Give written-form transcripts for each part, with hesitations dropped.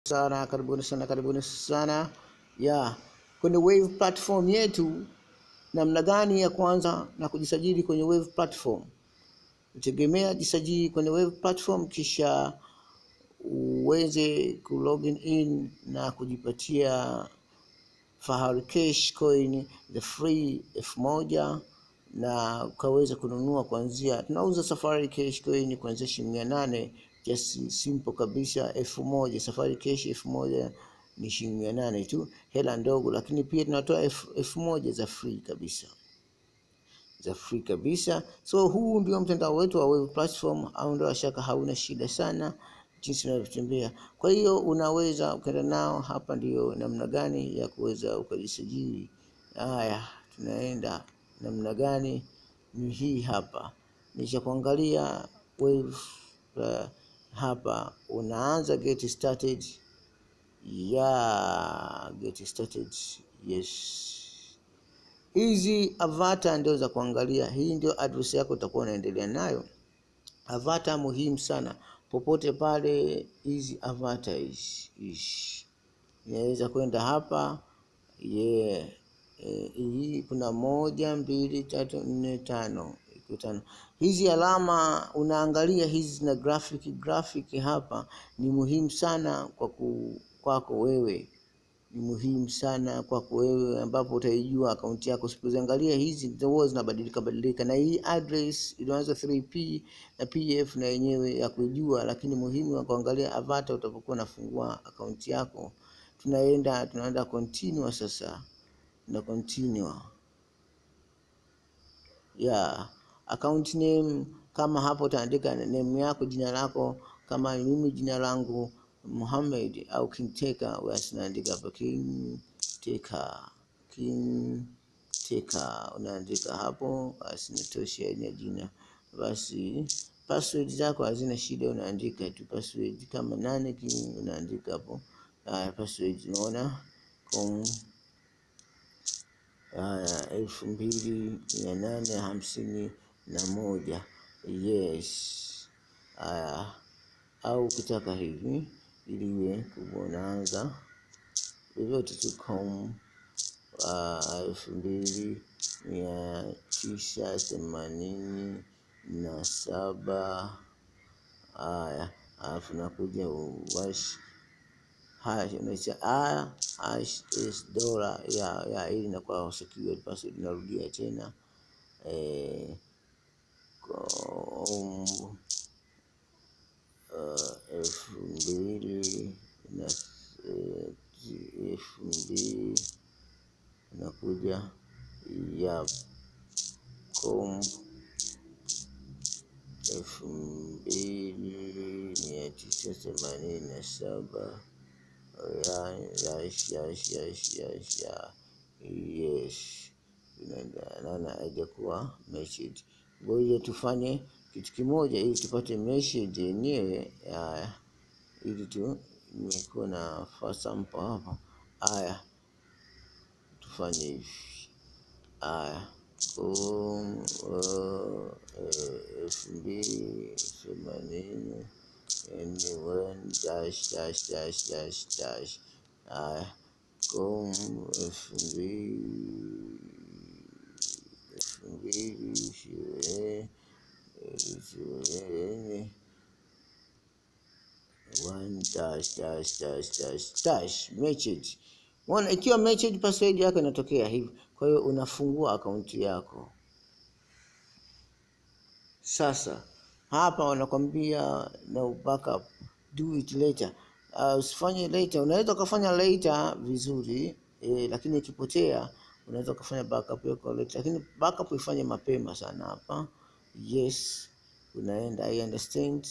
karibuni sana. Kwenye Wave platform yetu, namna gani ya kwanza na kujisajili kwenye Wave platform. Utegemea jisajili kwenye Wave platform kisha uweze kulogin in na kujipatia fahari cash coin the free 1000 na ukaweza kununua kuanzia, tunauza safari cash coin kuanzia $800, just simple kabisa. 1000 safari cash 1000 ni $800 tu, hela ndogo, lakini pia tunatoa 1000 za free kabisa. So huu ndio mtandao wetu wa Wave platform, au ndio shaka hauna shida sana jinsi unavyotembea. Kwa hiyo unaweza ukaenda nao. Hapa ndio namna gani ya kuweza ukajisajili. Haya, tunaenda namna gani, ni hii hapa. Nisha kuangalia Wave hapa unaanza get started. Get started. Yes. Hizi avatar ndio za kuangalia. Hii ndio address yako utakuwa unaendelea nayo. Avatar muhimu sana. Popote pale hizi avatar inaweza kwenda hapa. Hii kuna 1 2 3 4 5. Hizi alama unaangalia hizi na graphic hapa ni muhimu sana kwako wewe. Ni muhimu sana kwako wewe, ambapo utaijua akaunti yako. Usipoangalia hizi ndio zinabadilika, na hii address inaanza 3P na PF na yenyewe ya kujua, lakini muhimu kuangalia avatar utapokuwa unafungua akaunti yako. Tunaenda continue sasa. Na continue. Account name, kama hapo utaandika name yako, jina lako. Kama mimi jina langu Muhammad au King Teka, basi naandika hapo King Teka, unaandika hapo, basi nitosha ile jina. Basi password zako hazina shida, unaandika tu password kama nane King, unaandika hapo. Password unaona 2851. Yes. Au ukitaka hivi ili iwe kubonaanza yote tu 2987. Alafu nakuja wash hash is dollar ili na kwa secure password. Narudia tena 2000 nakuja 2987. Yes. Naona haijakuwa message. Ngoja tufanye kitu kimoja ili tupate message yenyewe. Ili tu nimekuwa na first sample hapa. Tufanye hivi. 2080 anyone dash 2020 one dash message. Ikiwa message password yako inatokea hivi. Kwa hiyo unafungua akaunti yako. Sasa hapa wanakwambia no backup, do it later. Usifanye later. Unaweza kufanya later vizuri, lakini ikipotea unaweza kufanya backup yako later, lakini backup ifanye mapema sana hapa. Yes, unaenda I understand.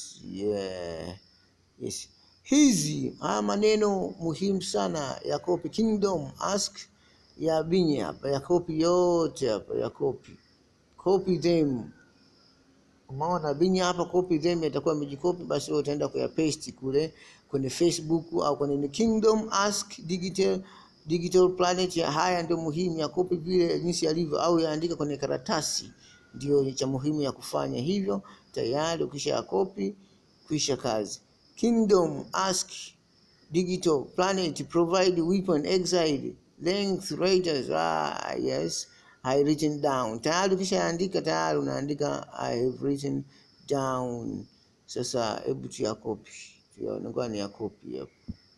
Yes. Hizi maneno muhimu sana ya copy. Kingdom ask ya binye hapa ya copy yote hapa ya copy them. Umeona binye hapa copy them, itakuwa imejikopi, basi wewe utaenda kuya paste kule kwenye Facebook au kwenye Kingdom ask digital planet. Haya ndio muhimu ya copy vile jinsi alivyo, au yaandika kwenye karatasi, ndio cha muhimu ya kufanya hivyo. Tayari ukisha copy kisha kazi. Kingdom ask digital planet provide weapon exile length writers. Yes, I written down. Tayari ukishaandika tayari unaandika I have written down. Sasa hebu tuya copy, tuya ni ya copy hapo.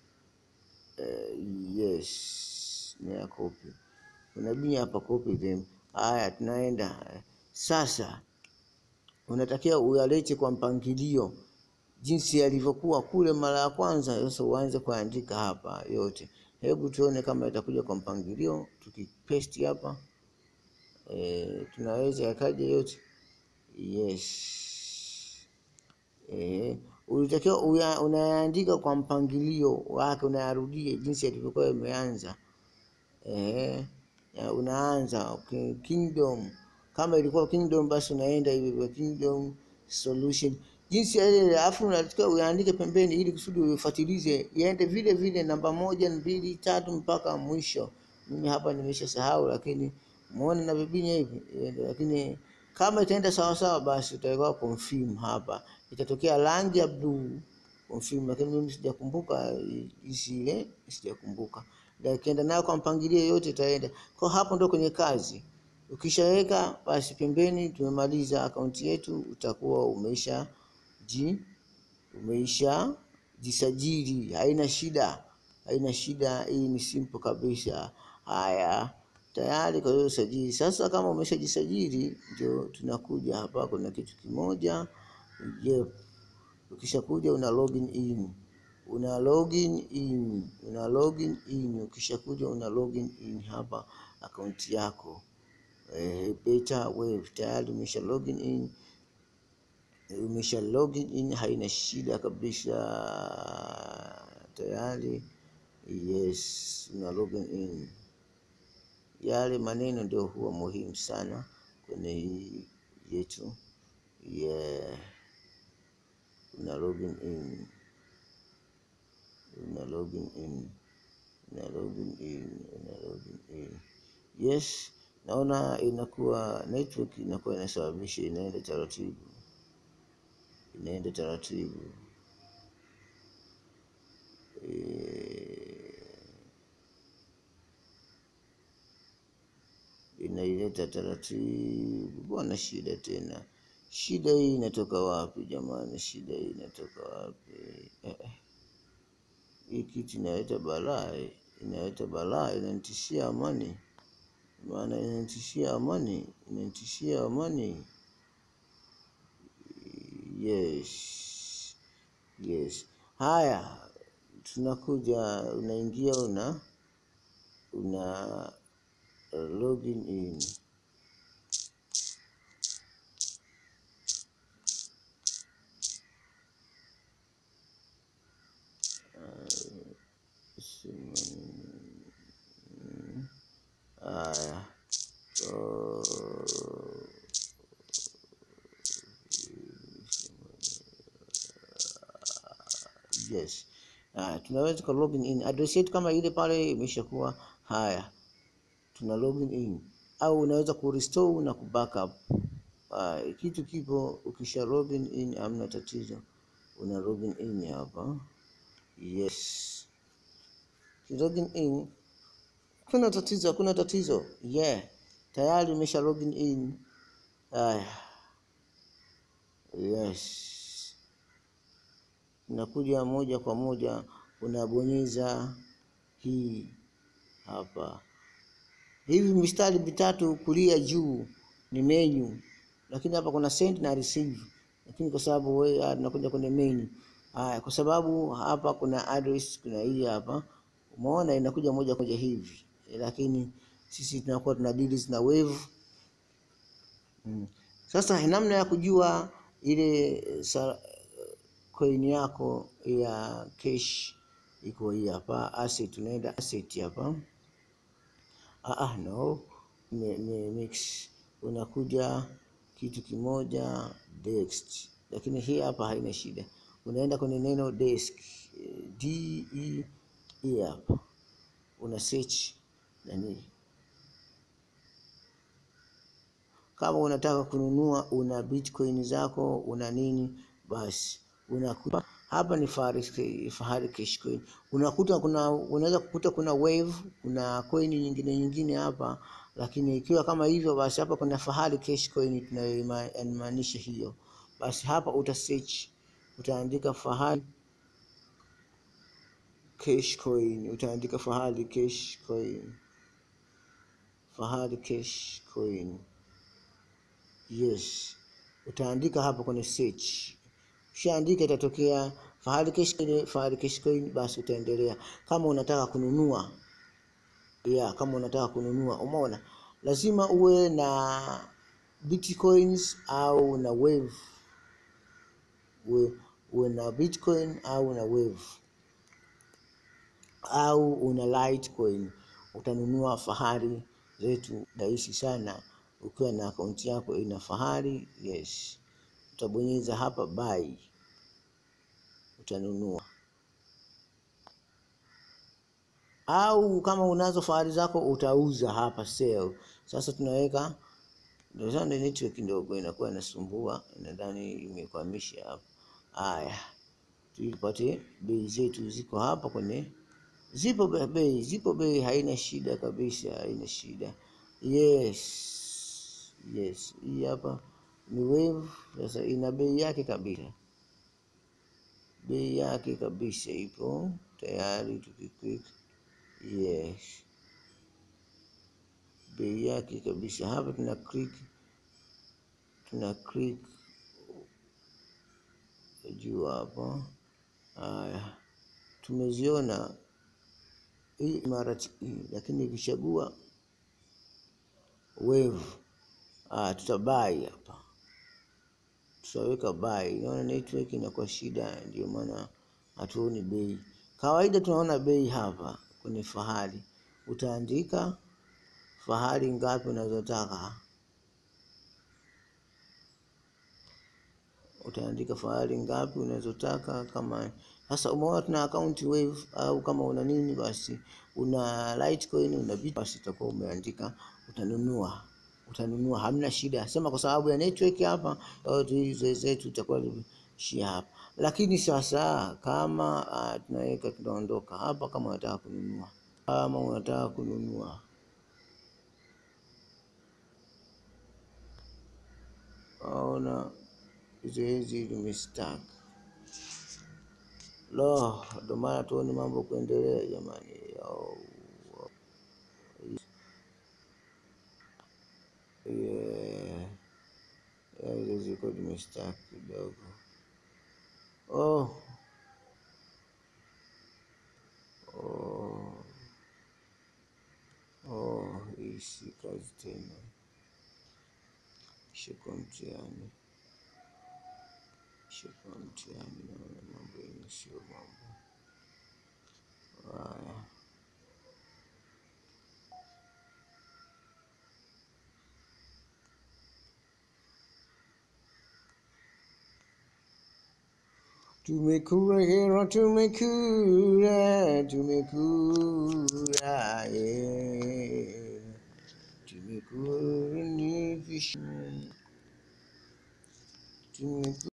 Yes, ni ya copy. Unabinya hapa copy them. Haya, tunaenda sasa. Unatakiwa uyalete kwa mpangilio jinsi yalivyokuwa kule mara ya kwanza. Sasa uanze kuandika hapa yote. Hebu tuone kama itakuja kwa mpangilio. Tukipaste hapa tunaweza yakaja yote. Yes. Unatakiwa unaandika kwa mpangilio wake, unayarudia jinsi yalivyokuwa yameanza. Unaanza okay, kingdom. Kama ilikuwa kingdom basi unaenda hivi kingdom solution jinsi ile, alafu unatakiwa uandike pembeni ili kusudi ufuatilize iende vile vile namba 1 2 3 mpaka mwisho. Mimi hapa nimeshasahau, lakini muone na bibinya hivi, lakini kama itaenda sawa sawa basi utaweka confirm hapa, itatokea rangi ya blue confirm, lakini mimi sijakumbuka ile, sijakumbuka. Ukienda nayo kwa mpangilio yote itaenda. Kwa hapo ndo kwenye kazi. Ukishaweka basi pembeni, tumemaliza akaunti yetu, utakuwa umeisha jisajili. Haina shida, haina shida, hii ni simple kabisa. Haya, tayari kwa hiyo sajili. Sasa kama umeshajisajili, ndio tunakuja hapa, kuna kitu kimoja. Yep. Ukishakuja una login in. Ukishakuja una login in hapa account yako. Beta wave tayari umesha login in, haina shida kabisa tayari. Yes, una login in. Yale maneno ndio huwa muhimu sana kwenye hii yetu. Yeah. Una login in. Yes, naona inakuwa network inakuwa inasababisha inaenda taratibu. Inaileta taratibu. Bwana, shida tena. Shida hii inatoka wapi jamani? Shida hii inatoka wapi? Hii kitu inaleta balaa, inanitishia amani. Maana inanitishia amani. Yes. Haya, tunakuja, unaingia una login in. Yes. Tunaweza ku login in. Address yetu kama ile pale imeshakuwa. Haya, tuna login in, au unaweza ku restore na ku backup. Kitu kipo, ukisha login in hamna tatizo, una login in hapa. Yes, login in, kuna tatizo. Yeah, tayari umesha login in. Yes, unakuja moja kwa moja unabonyeza hii hapa. Hivi mistari mitatu kulia juu ni menu, lakini hapa kuna send na receive, lakini kwa sababu wewe tunakuja kwenye menu. Kwa sababu hapa kuna address, kuna hii hapa, umeona inakuja moja kwa moja hivi, lakini sisi tunakuwa tuna deals na wave. Sasa namna ya kujua ile coin yako ya cash iko hii hapa. Asset, tunaenda asset hapa. No, mix. Unakuja kitu kimoja desk, lakini hii hapa haina shida. Unaenda kwenye neno desk, hapa una search nani. Kama unataka kununua, una bitcoin zako, una nini, basi unakupa Hapa ni fahari cash coin. Unaweza kukuta kuna wave, kuna coin nyingine hapa, lakini ikiwa kama hivyo, basi hapa kuna fahari cash coin tunayomaanisha hiyo. Basi hapa uta search, utaandika fahari cash coin, utaandika fahari cash coin, fahari cash coin. Yes, utaandika hapa kwenye search. Ukishaandika itatokea fahari cash coin, basi utaendelea. Kama unataka kununua, kama unataka kununua, umeona, lazima uwe na bitcoins au na wave, uwe na bitcoin au na wave au una litecoin. Utanunua fahari zetu rahisi sana ukiwa na akaunti yako ina fahari. Yes, utabonyeza hapa buy, utanunua. Au kama unazo fahari zako utauza hapa sell. Sasa tunaweka ndio network kidogo inakuwa inasumbua, nadhani imekwamisha hapa. Haya, tupate bei zetu ziko hapa kwenye zipo bei, haina shida kabisa, haina shida. Yes, hii hapa ni wave. Sasa ina bei yake kabisa, bei yake kabisa ipo tayari. Tukiclick, yes, bei yake kabisa hapa. Tuna click juu hapa. Haya, tumeziona hii imarati hii, lakini ikichagua wave, tutabai hapa, tutaweka buy. Unaona network inakuwa shida, ndio maana hatuoni bei. Kawaida tunaona bei hapa kwenye fahari. Utaandika fahari ngapi unazotaka, kama sasa umeona tuna account wave, au kama una nini, basi una litecoin, una bit, basi utakuwa umeandika utanunua, hamna shida. Sema kwa sababu ya network hapa hizo zetu itakuwa shia hapa. Lakini sasa kama tunaweka, tunaondoka hapa. Kama unataka kununua, ona hizi limestack. Ndio maana tuone mambo kuendelea jamani. Hizo ziko limestack kidogo. Hii si kazi tena, shika mtihani. Naona mambo yenye sio mambo haya. Tumekura, tumekura ni vishi.